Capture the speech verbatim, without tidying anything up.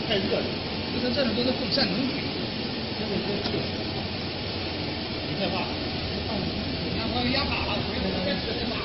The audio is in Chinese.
太热了。 这个这种都是不占能体。 这个这个，你害怕？ 你看我压垮了，回头再吃再打。